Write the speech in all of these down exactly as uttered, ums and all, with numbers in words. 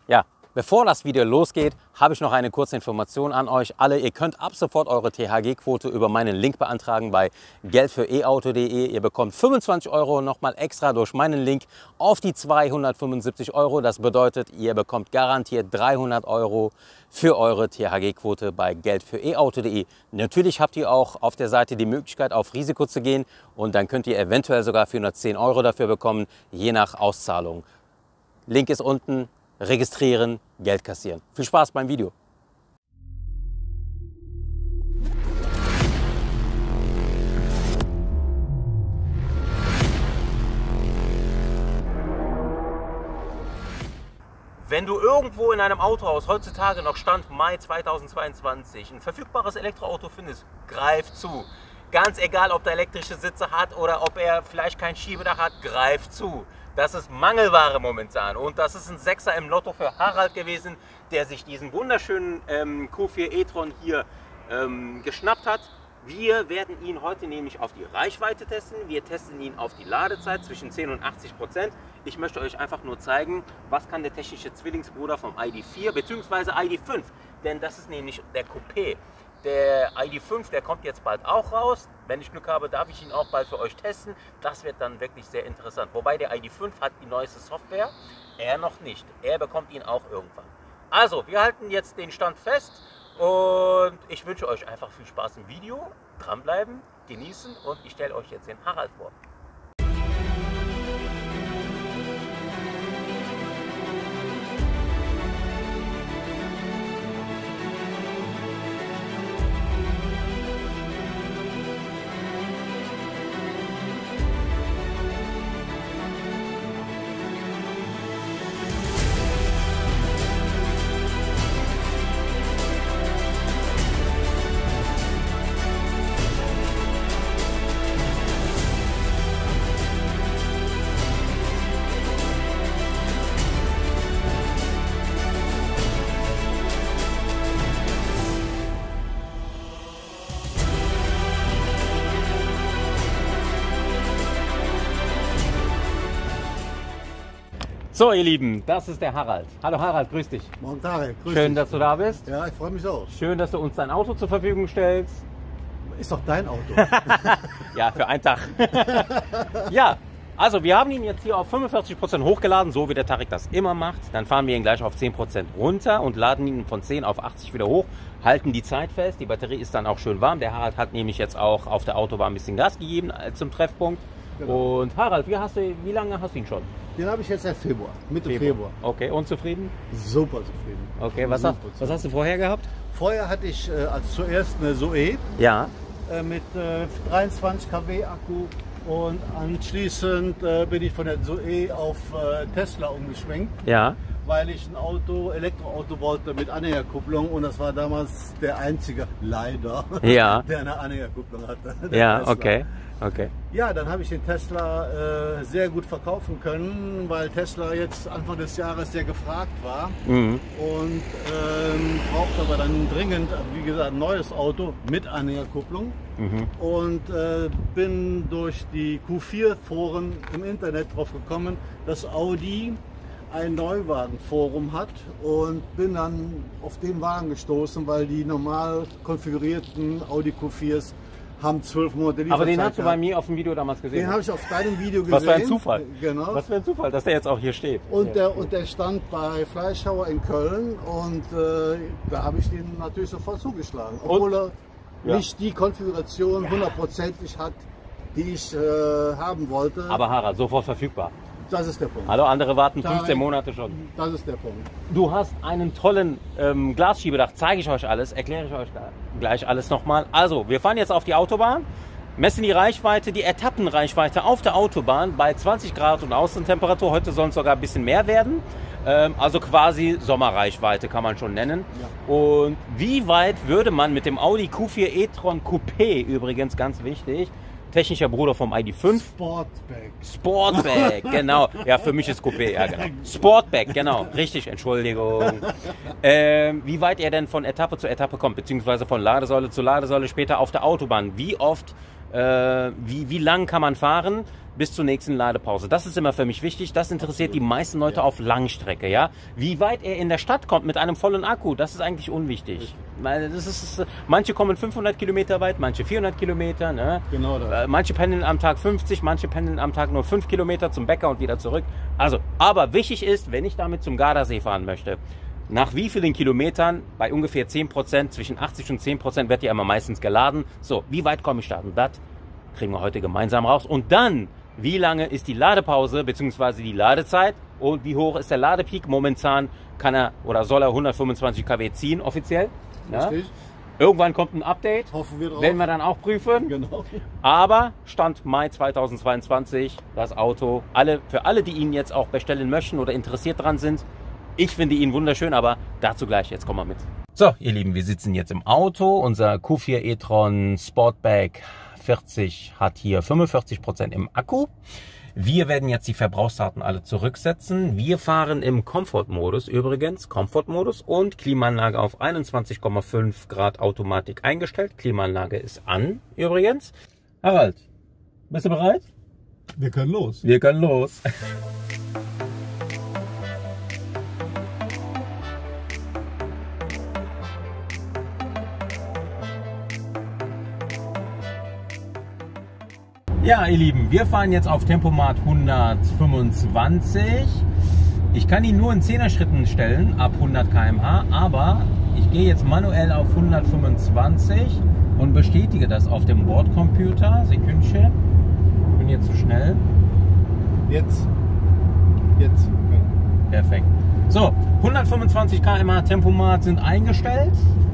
Ja, bevor das Video losgeht, habe ich noch eine kurze Information an euch alle. Ihr könnt ab sofort eure T H G-Quote über meinen Link beantragen bei geld für e auto punkt de. Ihr bekommt fünfundzwanzig Euro nochmal extra durch meinen Link auf die zweihundertfünfundsiebzig Euro. Das bedeutet, ihr bekommt garantiert dreihundert Euro für eure T H G-Quote bei geld für e auto punkt de. Natürlich habt ihr auch auf der Seite die Möglichkeit, auf Risiko zu gehen und dann könnt ihr eventuell sogar vierhundertzehn Euro dafür bekommen, je nach Auszahlung. Link ist unten. Registrieren, Geld kassieren. Viel Spaß beim Video. Wenn du irgendwo in einem Autohaus heutzutage noch Stand Mai zweitausendzweiundzwanzig ein verfügbares Elektroauto findest, greif zu. Ganz egal, ob der elektrische Sitze hat oder ob er vielleicht kein Schiebedach hat, greif zu. Das ist Mangelware momentan und das ist ein Sechser im Lotto für Harald gewesen, der sich diesen wunderschönen ähm, Q vier e-tron hier ähm, geschnappt hat. Wir werden ihn heute nämlich auf die Reichweite testen. Wir testen ihn auf die Ladezeit zwischen zehn und achtzig Prozent. Ich möchte euch einfach nur zeigen, was kann der technische Zwillingsbruder vom I D vier bzw. I D fünf, denn das ist nämlich der Coupé. Der I D fünf, der kommt jetzt bald auch raus. Wenn ich Glück habe, darf ich ihn auch bald für euch testen. Das wird dann wirklich sehr interessant. Wobei der I D fünf hat die neueste Software, er noch nicht. Er bekommt ihn auch irgendwann. Also, wir halten jetzt den Stand fest und ich wünsche euch einfach viel Spaß im Video. Dranbleiben, genießen und ich stelle euch jetzt den Harald vor. So ihr Lieben, das ist der Harald. Hallo Harald, grüß dich. Morgen Tarek, grüß Schön, dich. dass du da bist. Ja, ich freue mich auch. Schön, dass du uns dein Auto zur Verfügung stellst. Ist doch dein Auto. Ja, für einen Tag. Ja, also wir haben ihn jetzt hier auf fünfundvierzig Prozent hochgeladen, so wie der Tarek das immer macht. Dann fahren wir ihn gleich auf zehn Prozent runter und laden ihn von zehn auf achtzig wieder hoch. Halten die Zeit fest, die Batterie ist dann auch schön warm. Der Harald hat nämlich jetzt auch auf der Autobahn ein bisschen Gas gegeben zum Treffpunkt. Genau. Und Harald, wie, hast du, wie lange hast du ihn schon? Den habe ich jetzt seit Februar, Mitte Februar. Februar. Okay, und zufrieden? Super zufrieden. Okay, was, Super hast, zufrieden. was hast du vorher gehabt? Vorher hatte ich äh, als zuerst eine Zoe ja. äh, mit äh, dreiundzwanzig Kilowatt Akku und anschließend äh, bin ich von der Zoe auf äh, Tesla umgeschwenkt. Ja. Weil ich ein Auto, Elektroauto wollte mit Anhängerkupplung und das war damals der einzige, leider, ja. der eine Anhängerkupplung hatte. Ja, Tesla. okay. Okay. Ja, dann habe ich den Tesla äh, sehr gut verkaufen können, weil Tesla jetzt Anfang des Jahres sehr gefragt war mhm. und ähm, braucht aber dann dringend, wie gesagt, ein neues Auto mit Anhängerkupplung mhm. und äh, bin durch die Q vier Foren im Internet drauf gekommen, dass Audi ein Neuwagenforum hat und bin dann auf den Wagen gestoßen, weil die normal konfigurierten Audi Q viers haben zwölf Monate Lieferzeit. Aber den hast du bei mir auf dem Video damals gesehen? Den habe ich auf deinem Video gesehen. Was für ein Zufall. Genau. Was für ein Zufall, dass der jetzt auch hier steht. Und der, und der stand bei Fleischhauer in Köln und äh, da habe ich den natürlich sofort zugeschlagen. Obwohl und? er ja. nicht die Konfiguration hundertprozentig hat, die ich äh, haben wollte. Aber Harald, sofort verfügbar. Das ist der Punkt. Hallo, andere warten fünfzehn Monate schon. Das ist der Punkt. Du hast einen tollen ähm, Glasschiebedach, zeige ich euch alles, erkläre ich euch da gleich alles nochmal. Also, wir fahren jetzt auf die Autobahn, messen die Reichweite, die Etappenreichweite auf der Autobahn bei zwanzig Grad und Außentemperatur. Heute soll es sogar ein bisschen mehr werden. Ähm, also quasi Sommerreichweite kann man schon nennen. Ja. Und wie weit würde man mit dem Audi Q vier e-tron Coupé, übrigens ganz wichtig, technischer Bruder vom I D fünf. Sportback. Sportback, genau. Ja, für mich ist Coupé, ja genau. Sportback, genau. Richtig, Entschuldigung. Ähm, wie weit er denn von Etappe zu Etappe kommt, beziehungsweise von Ladesäule zu Ladesäule später auf der Autobahn. Wie oft, äh, wie, wie lang kann man fahren? bis zur nächsten Ladepause. Das ist immer für mich wichtig. Das interessiert die meisten Leute auf Langstrecke. Ja? Wie weit er in der Stadt kommt mit einem vollen Akku, das ist eigentlich unwichtig. Weil das ist, manche kommen fünfhundert Kilometer weit, manche vierhundert Kilometer. Ne? Genau das. Manche pendeln am Tag fünfzig, manche pendeln am Tag nur fünf Kilometer zum Bäcker und wieder zurück. Also, aber wichtig ist, wenn ich damit zum Gardasee fahren möchte, nach wie vielen Kilometern, bei ungefähr zehn Prozent, zwischen achtzig und zehn Prozent wird die einmal meistens geladen. So, wie weit komme ich da? Und das kriegen wir heute gemeinsam raus. Und dann, wie lange ist die Ladepause bzw. die Ladezeit und wie hoch ist der Ladepeak? Momentan kann er oder soll er hundertfünfundzwanzig Kilowatt ziehen, offiziell. Ja? Richtig. Irgendwann kommt ein Update, hoffen wir drauf. Werden wir dann auch prüfen. Genau. Aber Stand Mai zweitausendzweiundzwanzig, das Auto, alle, für alle, die ihn jetzt auch bestellen möchten oder interessiert dran sind, ich finde ihn wunderschön, aber dazu gleich, jetzt kommen wir mit. So, ihr Lieben, wir sitzen jetzt im Auto. Unser Q vier e-tron Sportback vierzig hat hier fünfundvierzig Prozent im Akku. Wir werden jetzt die Verbrauchsdaten alle zurücksetzen. Wir fahren im Comfort-Modus übrigens, Comfort-Modus und Klimaanlage auf einundzwanzig Komma fünf Grad Automatik eingestellt. Klimaanlage ist an übrigens. Harald, bist du bereit? Wir können los. Wir können los. Ja, ihr Lieben, wir fahren jetzt auf Tempomat hundertfünfundzwanzig. Ich kann ihn nur in Zehner-Schritten stellen, ab hundert Kilometer pro Stunde, aber ich gehe jetzt manuell auf hundertfünfundzwanzig und bestätige das auf dem Bordcomputer. Sekündchen, ich bin jetzt zu schnell. Jetzt. Jetzt. Ja. Perfekt. So, hundertfünfundzwanzig Kilometer pro Stunde Tempomat sind eingestellt.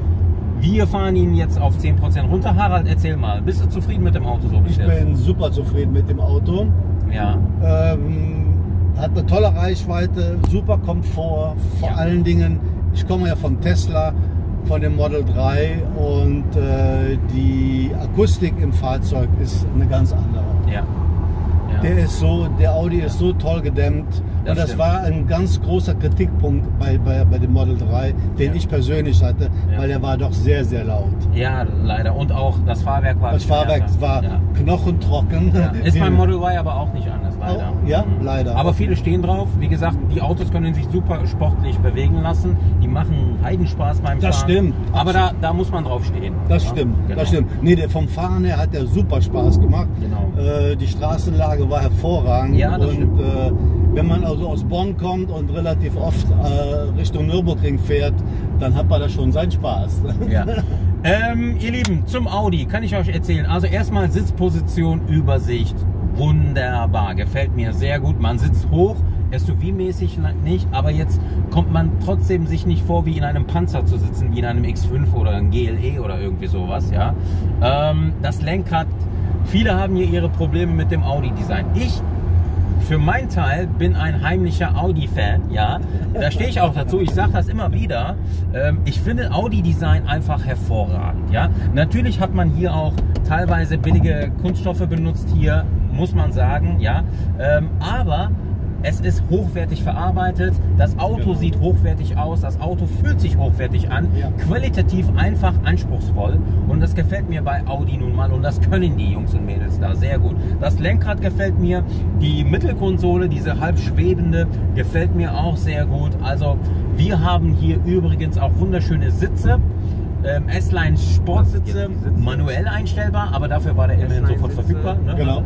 Wir fahren ihn jetzt auf zehn Prozent runter. Harald, erzähl mal, bist du zufrieden mit dem Auto so bis jetzt? Ich bin super zufrieden mit dem Auto. Ja. Ähm, hat eine tolle Reichweite, super Komfort. Vor Ja. allen Dingen, ich komme ja vom Tesla, von dem Model drei und äh, die Akustik im Fahrzeug ist eine ganz andere. Ja. Ja. Der ist so, der Audi ist so toll gedämmt. Das und das stimmt. war ein ganz großer Kritikpunkt bei, bei, bei dem Model drei, den Ja. ich persönlich hatte, Ja. weil der war doch sehr, sehr laut. Ja, leider. Und auch das Fahrwerk war... Das Fahrwerk härter. war Ja. knochentrocken. Ja. Ist beim Model Y aber auch nicht anders, leider. Oh, ja, leider. Aber viele stehen drauf. Wie gesagt, die Autos können sich super sportlich bewegen lassen. Die machen Heidenspaß beim Das Fahren. stimmt. Aber da, da muss man drauf stehen. Das Ja, stimmt, genau. das stimmt. Nee, der vom Fahren her hat der super Spaß gemacht. Genau. Äh, die Straßenlage war hervorragend. Ja, das und stimmt. äh, wenn man also aus Bonn kommt und relativ oft äh, Richtung Nürburgring fährt, dann hat man da schon seinen Spaß. Ja. Ähm, ihr Lieben, zum Audi kann ich euch erzählen. Also erstmal Sitzposition, Übersicht. Wunderbar, gefällt mir sehr gut. Man sitzt hoch, S U V-mäßig nicht, aber jetzt kommt man trotzdem sich nicht vor, wie in einem Panzer zu sitzen, wie in einem X fünf oder einem G L E oder irgendwie sowas. Ja. Ähm, das Lenkrad, viele haben hier ihre Probleme mit dem Audi-Design. Ich für meinen Teil bin ein heimlicher Audi-Fan, ja. Da stehe ich auch dazu. Ich sage das immer wieder. Ähm, ich finde Audi-Design einfach hervorragend, ja. Natürlich hat man hier auch teilweise billige Kunststoffe benutzt hier, muss man sagen, ja. Ähm, aber es ist hochwertig verarbeitet, das Auto Genau. sieht hochwertig aus, das Auto fühlt sich hochwertig an, Ja. qualitativ einfach anspruchsvoll und das gefällt mir bei Audi nun mal und das können die Jungs und Mädels da sehr gut. Das Lenkrad gefällt mir, die Mittelkonsole, diese halb schwebende, gefällt mir auch sehr gut. Also wir haben hier übrigens auch wunderschöne Sitze. Ähm, S-Line Sportsitze, manuell einstellbar, aber dafür war der immerhin sofort verfügbar. Ne? Genau.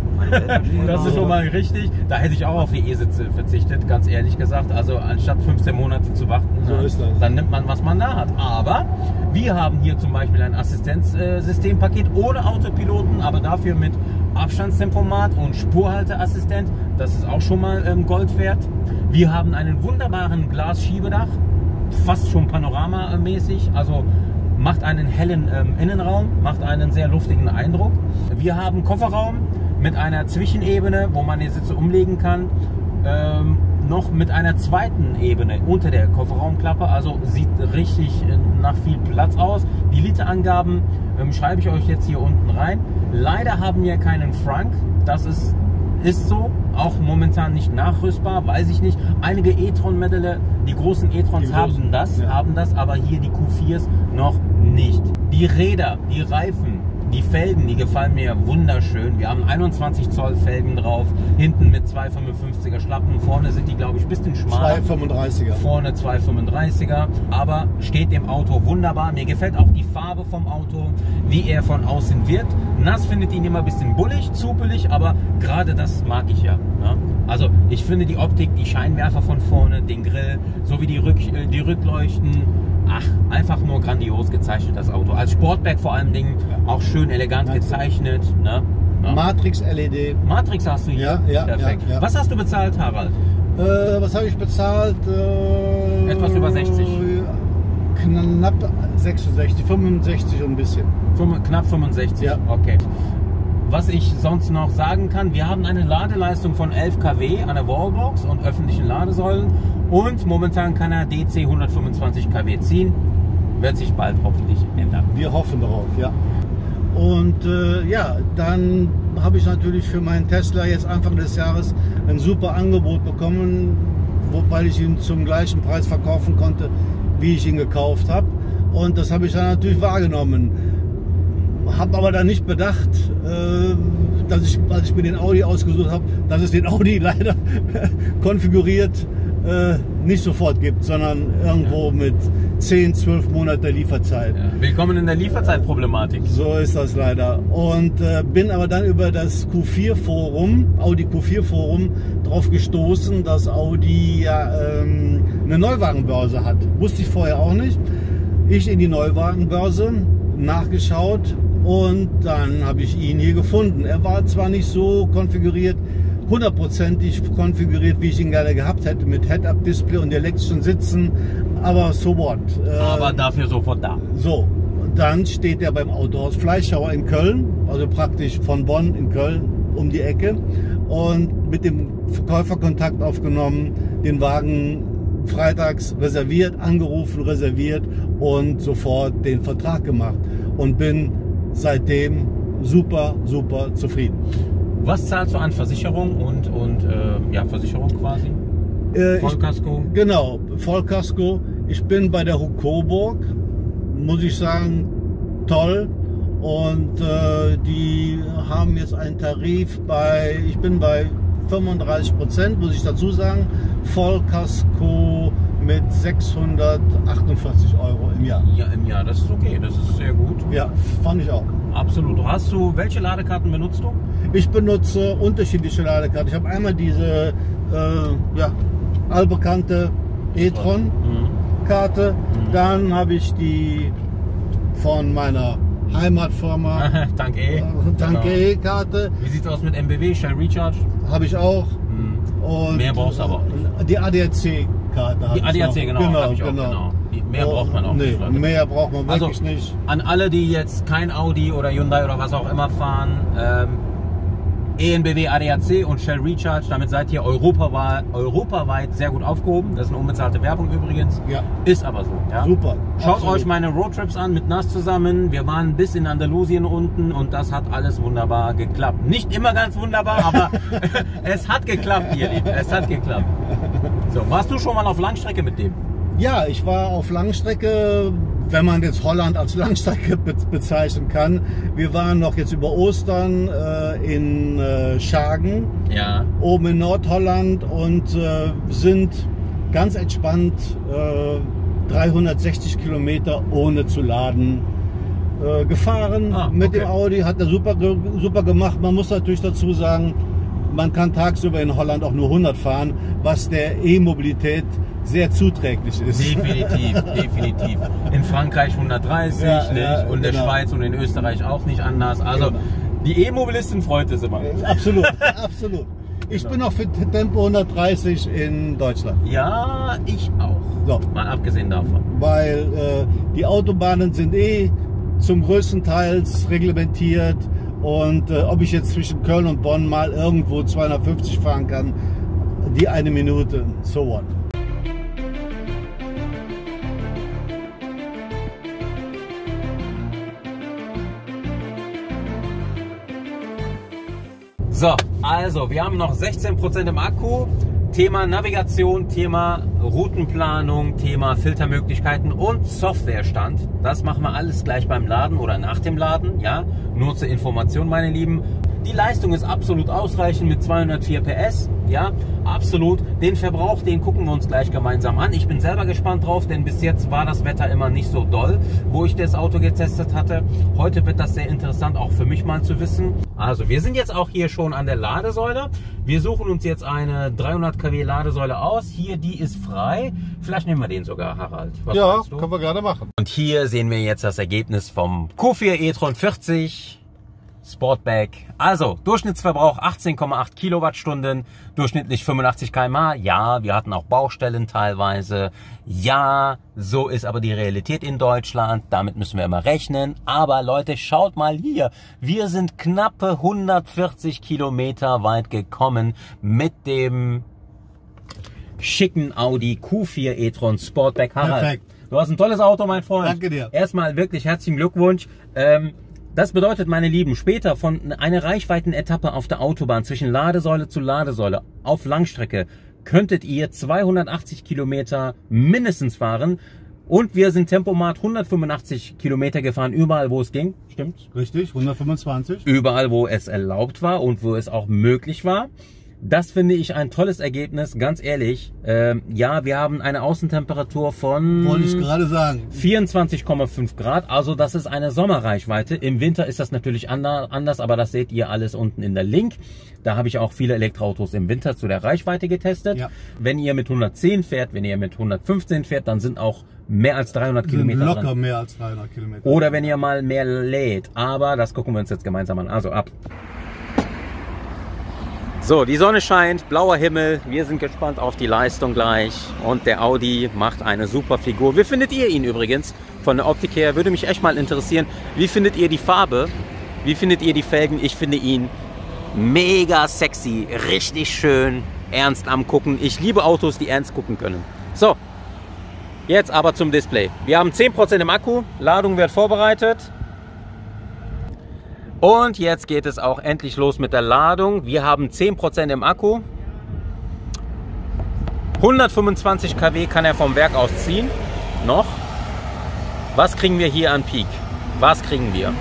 Das ist schon mal richtig. Da hätte ich auch auf die E-Sitze verzichtet, ganz ehrlich gesagt. Also anstatt fünfzehn Monate zu warten, So na, ist das. dann nimmt man, was man da hat. Aber wir haben hier zum Beispiel ein Assistenzsystempaket ohne Autopiloten, aber dafür mit Abstandstempomat und Spurhalteassistent. Das ist auch schon mal ähm, Gold wert. Wir haben einen wunderbaren Glasschiebedach, fast schon panoramamäßig. Also macht einen hellen ähm, Innenraum, macht einen sehr luftigen Eindruck. Wir haben Kofferraum mit einer Zwischenebene, wo man die Sitze umlegen kann. Ähm, noch mit einer zweiten Ebene unter der Kofferraumklappe, also sieht richtig äh, nach viel Platz aus. Die Literangaben ähm, schreibe ich euch jetzt hier unten rein. Leider haben wir keinen Frank, das ist, ist so, auch momentan nicht nachrüstbar, weiß ich nicht. Einige e-tron-Modelle, die großen e-trons Die haben großen, das, ja. haben das, aber hier die Q viers noch nicht. Die Räder, die Reifen, die Felgen, die gefallen mir wunderschön. Wir haben einundzwanzig Zoll Felgen drauf, hinten mit zwei fünfundfünfziger Schlappen, vorne sind die, glaube ich, ein bisschen schmaler. zwei fünfunddreißiger. Vorne zwei fünfunddreißiger, aber steht dem Auto wunderbar. Mir gefällt auch die Farbe vom Auto, wie er von außen wird. Nass findet ihn immer ein bisschen bullig, zupelig, aber gerade das mag ich ja. Ne? Also ich finde die Optik, die Scheinwerfer von vorne, den Grill, sowie die, Rück, die Rückleuchten, ach, einfach nur grandios gezeichnet, das Auto. Als Sportback vor allen Dingen auch schön elegant gezeichnet. Ne? Ja. Matrix L E D. Matrix hast du hier? Ja, ja, perfekt. Ja, ja. Was hast du bezahlt, Harald? Äh, was habe ich bezahlt? Äh, Etwas über sechzig. Knapp sechsundsechzig, fünfundsechzig und ein bisschen. Fünf, knapp fünfundsechzig, ja. Okay. Was ich sonst noch sagen kann, wir haben eine Ladeleistung von elf Kilowatt an der Wallbox und öffentlichen Ladesäulen und momentan kann er D C hundertfünfundzwanzig Kilowatt ziehen. Wird sich bald hoffentlich ändern. Wir hoffen darauf, ja. Und äh, ja, dann habe ich natürlich für meinen Tesla jetzt Anfang des Jahres ein super Angebot bekommen, weil ich ihn zum gleichen Preis verkaufen konnte, wie ich ihn gekauft habe. Und das habe ich dann natürlich wahrgenommen. Habe aber dann nicht bedacht, äh, dass ich, als ich mir den Audi ausgesucht habe, dass es den Audi leider konfiguriert äh, nicht sofort gibt, sondern irgendwo ja. mit zehn, zwölf Monate Lieferzeit. Ja. Willkommen in der Lieferzeitproblematik. So ist das leider. Und äh, bin aber dann über das Q vier Forum, Audi Q vier Forum, darauf gestoßen, dass Audi ja ähm, eine Neuwagenbörse hat. Wusste ich vorher auch nicht. Ich in die Neuwagenbörse nachgeschaut. Und dann habe ich ihn hier gefunden. Er war zwar nicht so konfiguriert, hundertprozentig konfiguriert, wie ich ihn gerne gehabt hätte, mit Head-Up-Display und elektrischen Sitzen, aber so what. Aber äh, dafür sofort da. So, dann steht er beim Autohaus Fleischhauer in Köln, also praktisch von Bonn in Köln um die Ecke, und mit dem Verkäufer Kontakt aufgenommen, den Wagen freitags reserviert, angerufen, reserviert und sofort den Vertrag gemacht und bin seitdem super, super zufrieden. Was zahlst du an Versicherung und, und äh, ja, Versicherung quasi? Äh, Vollkasko? Ich, genau, Vollkasko. Ich bin bei der Coburg, muss ich sagen, toll. Und äh, die haben jetzt einen Tarif bei, ich bin bei fünfunddreißig Prozent, muss ich dazu sagen, Vollkasko mit sechshundertachtundvierzig Euro im Jahr. Ja, im Jahr, das ist okay, das ist sehr gut. Ja, fand ich auch. Absolut. Hast du, welche Ladekarten benutzt du? Ich benutze unterschiedliche Ladekarten. Ich habe einmal diese äh, ja, allbekannte e-tron-Karte, mhm. dann habe ich die von meiner Heimatfirma Tank E. Tank E-Karte. Wie sieht es aus mit M B W, Shell Recharge? Habe ich auch. Mhm. Und mehr brauchst du aber auch nicht. Die A D A C-Karte habe ich. Die A D A C, genau, genau, habe ich auch, genau. genau. Mehr oh, braucht man auch nee, nicht. Mehr braucht man wirklich also, nicht. An alle, die jetzt kein Audi oder Hyundai oder was auch immer fahren, ähm, E N B W, A D A C und Shell Recharge, damit seid ihr europaweit, europaweit sehr gut aufgehoben. Das ist eine unbezahlte Werbung übrigens. Ja. Ist aber so. Ja? Super. Schaut Absolut. euch meine Roadtrips an mit N A S zusammen. Wir waren bis in Andalusien unten und das hat alles wunderbar geklappt. Nicht immer ganz wunderbar, aber es hat geklappt, ihr Lieben. Es hat geklappt. So, warst du schon mal auf Langstrecke mit dem? Ja, ich war auf Langstrecke, wenn man jetzt Holland als Langstrecke be bezeichnen kann. Wir waren noch jetzt über Ostern äh, in äh, Schagen, ja. oben in Nordholland, und äh, sind ganz entspannt äh, dreihundertsechzig Kilometer ohne zu laden äh, gefahren. Ah, mit okay. dem Audi, hat er super, super gemacht. Man muss natürlich dazu sagen, man kann tagsüber in Holland auch nur hundert fahren, was der E-Mobilität sehr zuträglich ist. Definitiv, definitiv. In Frankreich hundertdreißig, ja, nicht? Ja, und in der genau. Schweiz und in Österreich auch nicht anders. Also genau. Die E-Mobilisten freut es immer. Absolut, absolut. Ich genau. bin auch für Tempo hundertdreißig in Deutschland. Ja, ich auch. So. Mal abgesehen davon. Weil äh, die Autobahnen sind eh zum größten Teil reglementiert. Und äh, ob ich jetzt zwischen Köln und Bonn mal irgendwo zweihundertfünfzig fahren kann, die eine Minute, so what. So, also wir haben noch sechzehn Prozent im Akku. Thema Navigation, Thema Routenplanung, Thema Filtermöglichkeiten und Softwarestand. Das machen wir alles gleich beim Laden oder nach dem Laden. Ja, nur zur Information, meine Lieben. Die Leistung ist absolut ausreichend mit zweihundertvier P S. Ja, absolut. Den Verbrauch, den gucken wir uns gleich gemeinsam an. Ich bin selber gespannt drauf, denn bis jetzt war das Wetter immer nicht so doll, wo ich das Auto getestet hatte. Heute wird das sehr interessant, auch für mich mal zu wissen. Also, wir sind jetzt auch hier schon an der Ladesäule. Wir suchen uns jetzt eine dreihundert Kilowatt Ladesäule aus. Hier, die ist frei. Vielleicht nehmen wir den sogar, Harald. Was ja, können wir gerne machen. Und hier sehen wir jetzt das Ergebnis vom Q vier e-tron vierzig. Sportback. Also, Durchschnittsverbrauch achtzehn Komma acht Kilowattstunden, durchschnittlich fünfundachtzig Kilometer pro Stunde. Ja, wir hatten auch Baustellen teilweise. Ja, so ist aber die Realität in Deutschland. Damit müssen wir immer rechnen. Aber Leute, schaut mal hier. Wir sind knappe hundertvierzig Kilometer weit gekommen mit dem schicken Audi Q vier e-tron Sportback. Harald, perfekt. Du hast ein tolles Auto, mein Freund. Danke dir. Erstmal wirklich herzlichen Glückwunsch. Ähm, Das bedeutet, meine Lieben, später von einer Reichweitenetappe auf der Autobahn zwischen Ladesäule zu Ladesäule auf Langstrecke könntet ihr zweihundertachtzig Kilometer mindestens fahren. Und wir sind Tempomat hundertfünfundachtzig Kilometer gefahren, überall wo es ging. Stimmt's? Richtig, hundertfünfundzwanzig. Überall wo es erlaubt war und wo es auch möglich war. Das finde ich ein tolles Ergebnis, ganz ehrlich. Ähm, ja, wir haben eine Außentemperatur von Wollte ich gerade sagen. vierundzwanzig Komma fünf Grad, also das ist eine Sommerreichweite. Im Winter ist das natürlich anders, aber das seht ihr alles unten in der Link. Da habe ich auch viele Elektroautos im Winter zu der Reichweite getestet. Ja. Wenn ihr mit hundertzehn fährt, wenn ihr mit hundertfünfzehn fährt, dann sind auch mehr als dreihundert Kilometer locker dran. mehr als dreihundert Kilometer. Oder wenn ihr mal mehr lädt, aber das gucken wir uns jetzt gemeinsam an. Also ab. So, die Sonne scheint, blauer Himmel, wir sind gespannt auf die Leistung gleich und der Audi macht eine super Figur. Wie findet ihr ihn übrigens von der Optik her? Würde mich echt mal interessieren. Wie findet ihr die Farbe? Wie findet ihr die Felgen? Ich finde ihn mega sexy, richtig schön, ernst am Gucken. Ich liebe Autos, die ernst gucken können. So, jetzt aber zum Display. Wir haben zehn Prozent im Akku, Ladung wird vorbereitet. Und jetzt geht es auch endlich los mit der Ladung. Wir haben zehn Prozent im Akku. hundertfünfundzwanzig Kilowatt kann er vom Werk aus ziehen. Noch. Was kriegen wir hier an Peak? Was kriegen wir?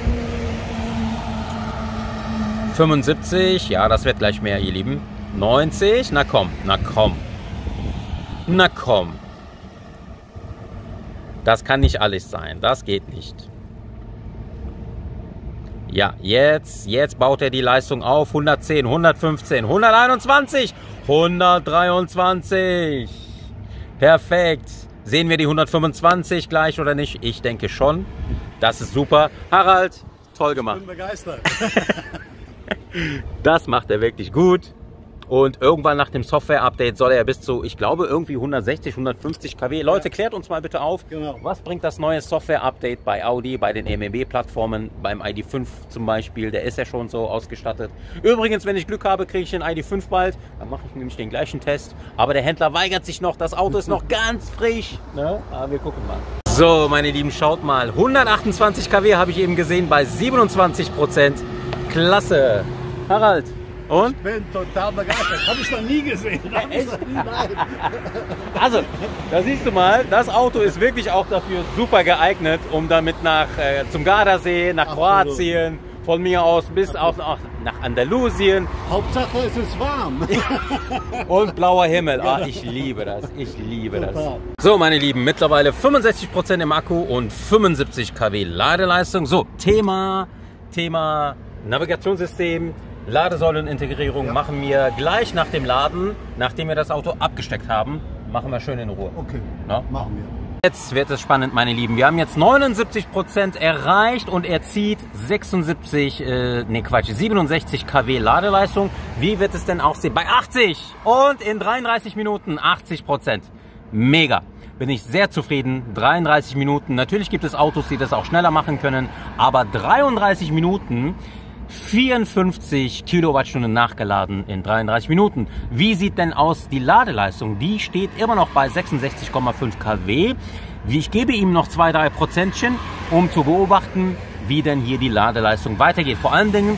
fünfundsiebzig. Ja, das wird gleich mehr, ihr Lieben. neunzig. Na komm, na komm. Na komm. Das kann nicht alles sein. Das geht nicht. Ja, jetzt, jetzt baut er die Leistung auf. hundertzehn, hundertfünfzehn, hunderteinundzwanzig, hundertdreiundzwanzig. Perfekt. Sehen wir die hundertfünfundzwanzig gleich oder nicht? Ich denke schon. Das ist super. Harald, toll gemacht. Ich bin begeistert. Das macht er wirklich gut. Und irgendwann nach dem Software-Update soll er bis zu, ich glaube, irgendwie hundertsechzig, hundertfünfzig Kilowatt. Leute, klärt uns mal bitte auf, genau. Was bringt das neue Software-Update bei Audi, bei den M M B-Plattformen, beim I D fünf zum Beispiel, der ist ja schon so ausgestattet. Übrigens, wenn ich Glück habe, kriege ich den I D fünf bald, dann mache ich nämlich den gleichen Test. Aber der Händler weigert sich noch, das Auto ist noch ganz frisch. Ne? Aber wir gucken mal. So, meine Lieben, schaut mal, hundertachtundzwanzig Kilowatt habe ich eben gesehen bei siebenundzwanzig Prozent. Klasse. Harald. Und? Ich bin total begeistert. Habe ich noch nie gesehen. Echt? Nein. Also, da siehst du mal, das Auto ist wirklich auch dafür super geeignet, um damit nach äh, zum Gardasee, nach Absolut. Kroatien, von mir aus bis auch nach, nach Andalusien. Hauptsache es ist warm. Und blauer Himmel. Ah, ich liebe das. Ich liebe das. So, meine Lieben, mittlerweile fünfundsechzig Prozent im Akku und fünfundsiebzig Kilowatt Ladeleistung. So, Thema, Thema Navigationssystem. Ladesäulenintegrierung ja. machen wir gleich nach dem Laden, nachdem wir das Auto abgesteckt haben, machen wir schön in Ruhe. Okay, no? machen wir. Jetzt wird es spannend, meine Lieben. Wir haben jetzt neunundsiebzig Prozent erreicht und er zieht sechsundsiebzig, äh, nee Quatsch, siebenundsechzig Kilowatt Ladeleistung. Wie wird es denn aussehen? Bei achtzig und in dreiunddreißig Minuten achtzig Prozent. Mega. Bin ich sehr zufrieden. dreiunddreißig Minuten. Natürlich gibt es Autos, die das auch schneller machen können, aber dreiunddreißig Minuten... vierundfünfzig Kilowattstunden nachgeladen in dreiunddreißig Minuten. Wie sieht denn aus die Ladeleistung? Die steht immer noch bei sechsundsechzig Komma fünf Kilowatt. Ich gebe ihm noch zwei, drei Prozentchen, um zu beobachten, wie denn hier die Ladeleistung weitergeht. Vor allen Dingen,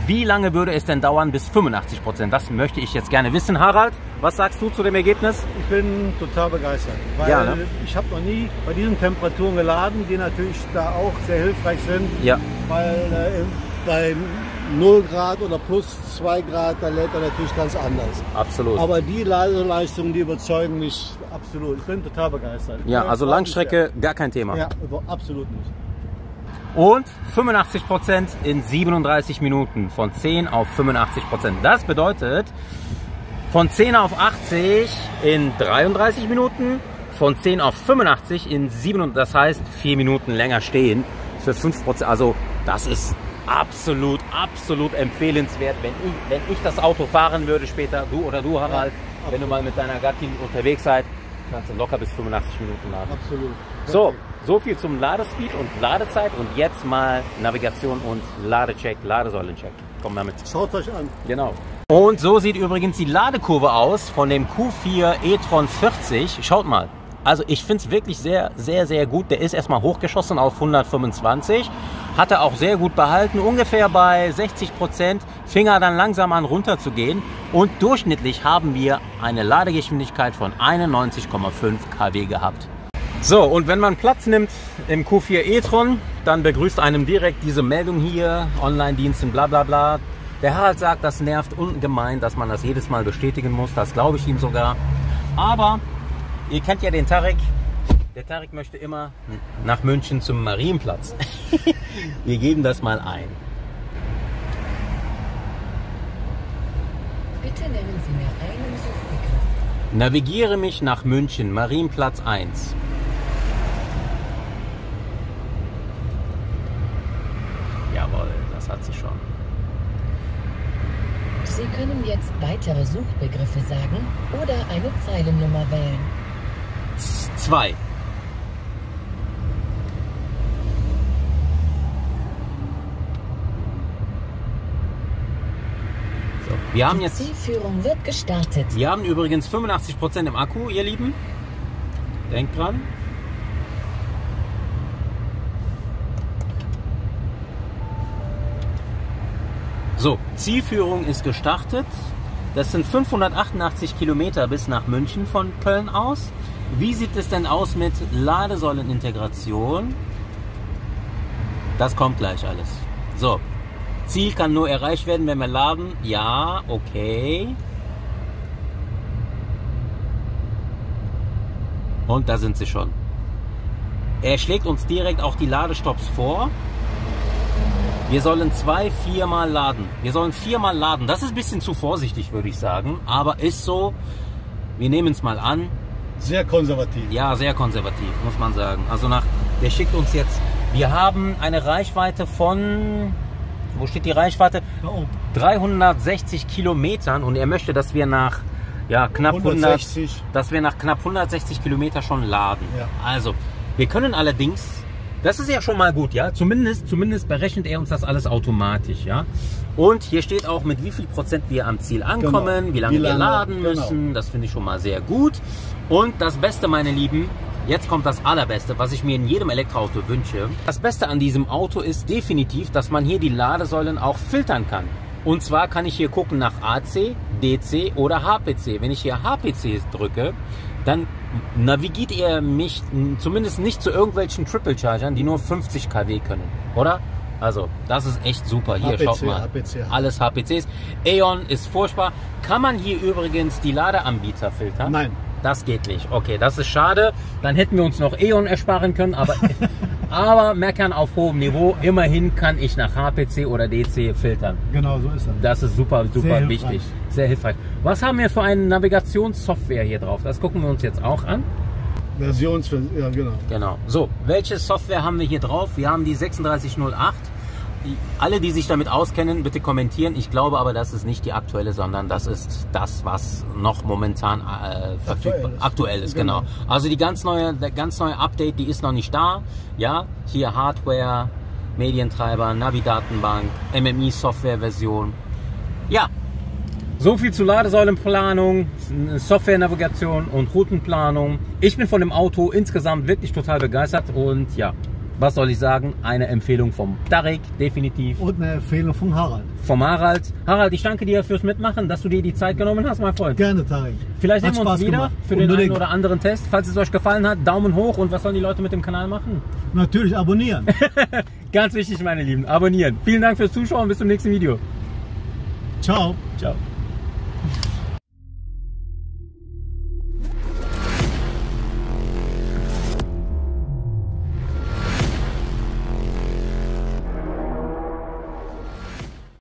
wie lange würde es denn dauern bis fünfundachtzig Prozent? Das möchte ich jetzt gerne wissen. Harald, was sagst du zu dem Ergebnis? Ich bin total begeistert, weil ja, ne? ich habe noch nie bei diesen Temperaturen geladen, die natürlich da auch sehr hilfreich sind, ja. weil äh, bei null Grad oder plus zwei Grad, da lädt er natürlich ganz anders. Absolut. Aber die Ladeleistungen, die überzeugen mich absolut. Ich bin total begeistert. Ja, also Langstrecke gar kein Thema. Ja, absolut nicht. Und fünfundachtzig Prozent in siebenunddreißig Minuten, von zehn auf fünfundachtzig Prozent. Das bedeutet, von zehn auf achtzig in dreiunddreißig Minuten, von zehn auf fünfundachtzig in sieben, das heißt vier Minuten länger stehen für fünf Prozent. Also das ist absolut, absolut empfehlenswert, wenn ich, wenn ich das Auto fahren würde später, du oder du, Harald, ja, wenn du mal mit deiner Gattin unterwegs seid, kannst du locker bis fünfundachtzig Minuten laden. Absolut. So, so viel zum Ladespeed und Ladezeit und jetzt mal Navigation und Ladecheck, Ladesäulencheck. Komm damit. Schaut euch an. Genau. Und so sieht übrigens die Ladekurve aus von dem Q vier e-tron vierzig. Schaut mal. Also ich finde es wirklich sehr, sehr, sehr gut. Der ist erstmal hochgeschossen auf hundertfünfundzwanzig. Hat er auch sehr gut behalten. Ungefähr bei sechzig Prozent fing er dann langsam an runter zu gehen. Und durchschnittlich haben wir eine Ladegeschwindigkeit von einundneunzig Komma fünf Kilowatt gehabt. So, und wenn man Platz nimmt im Q vier e-tron, dann begrüßt einem direkt diese Meldung hier, Online-Diensten, bla bla bla. Der Harald sagt, das nervt ungemein, dass man das jedes Mal bestätigen muss. Das glaube ich ihm sogar. Aber ihr kennt ja den Tarek. Der Tarek möchte immer nach München zum Marienplatz. Wir geben das mal ein. Bitte nennen Sie mir einen Suchbegriff. Navigiere mich nach München, Marienplatz eins. Jawohl, das hat sie schon. Sie können jetzt weitere Suchbegriffe sagen oder eine Zeilennummer wählen. Zwei. So, wir haben Die jetzt. Zielführung wird gestartet. Wir haben übrigens fünfundachtzig Prozent im Akku, ihr Lieben. Denkt dran. So, Zielführung ist gestartet. Das sind fünfhundertachtundachtzig Kilometer bis nach München von Köln aus. Wie sieht es denn aus mit Ladesäulenintegration? Das kommt gleich alles. So, Ziel kann nur erreicht werden, wenn wir laden. Ja, okay. Und da sind sie schon. Er schlägt uns direkt auch die Ladestops vor. Wir sollen zwei, viermal laden. Wir sollen viermal laden. Das ist ein bisschen zu vorsichtig, würde ich sagen. Aber ist so. Wir nehmen es mal an. Sehr konservativ. Ja, sehr konservativ, muss man sagen. Also nach, der schickt uns jetzt. Wir haben eine Reichweite von. Wo steht die Reichweite? Oh. dreihundertsechzig Kilometern. Und er möchte, dass wir nach ja, knapp hundertsechzig. hundert, dass wir nach knapp hundertsechzig Kilometer schon laden. Ja. Also, wir können allerdings. Das ist ja schon mal gut, ja. Zumindest, zumindest berechnet er uns das alles automatisch, ja. Und hier steht auch, mit wie viel Prozent wir am Ziel ankommen, Genau. wie lange Wie wir lange, laden genau. müssen. Das finde ich schon mal sehr gut. Und das Beste, meine Lieben, jetzt kommt das Allerbeste, was ich mir in jedem Elektroauto wünsche. Das Beste an diesem Auto ist definitiv, dass man hier die Ladesäulen auch filtern kann. Und zwar kann ich hier gucken nach A C, D C oder H P C. Wenn ich hier H P C drücke, dann navigiert er mich zumindest nicht zu irgendwelchen Triple Chargern, die nur fünfzig Kilowatt können, oder? Also, das ist echt super. Hier, H P C, schaut mal. H P C. Alles H P Cs. E.ON ist furchtbar. Kann man hier übrigens die Ladeanbieter filtern? Nein. Das geht nicht. Okay, das ist schade. Dann hätten wir uns noch E.ON ersparen können, aber, aber meckern auf hohem Niveau. Immerhin kann ich nach H P C oder D C filtern. Genau, so ist das. Das ist super, super Sehr wichtig. hilfreich. Sehr hilfreich. Was haben wir für eine Navigationssoftware hier drauf? Das gucken wir uns jetzt auch an. Versions, ja genau. Genau. So, welche Software haben wir hier drauf? Wir haben die sechsunddreißig null acht. Die, alle, die sich damit auskennen, bitte kommentieren. Ich glaube aber, das ist nicht die aktuelle, sondern das ist das, was noch momentan äh, verfügbar Aktuell ist. aktuell ist. Genau. Genau. Also die ganz neue, der ganz neue Update, die ist noch nicht da. Ja, hier Hardware, Medientreiber, Navi-Datenbank, M M I-Software-Version. Ja. So viel zu Ladesäulenplanung, Software-Navigation und Routenplanung. Ich bin von dem Auto insgesamt wirklich total begeistert und ja, was soll ich sagen, eine Empfehlung vom Tarek, definitiv. Und eine Empfehlung von Harald. Vom Harald. Harald, ich danke dir fürs Mitmachen, dass du dir die Zeit genommen hast, mein Freund. Gerne, Tarek. Vielleicht Hat sehen wir uns Spaß wieder gemacht. für den Unbedingt. einen oder anderen Test. Falls es euch gefallen hat, Daumen hoch. Und was sollen die Leute mit dem Kanal machen? Natürlich abonnieren. Ganz wichtig, meine Lieben, abonnieren. Vielen Dank fürs Zuschauen, bis zum nächsten Video. Ciao. Ciao.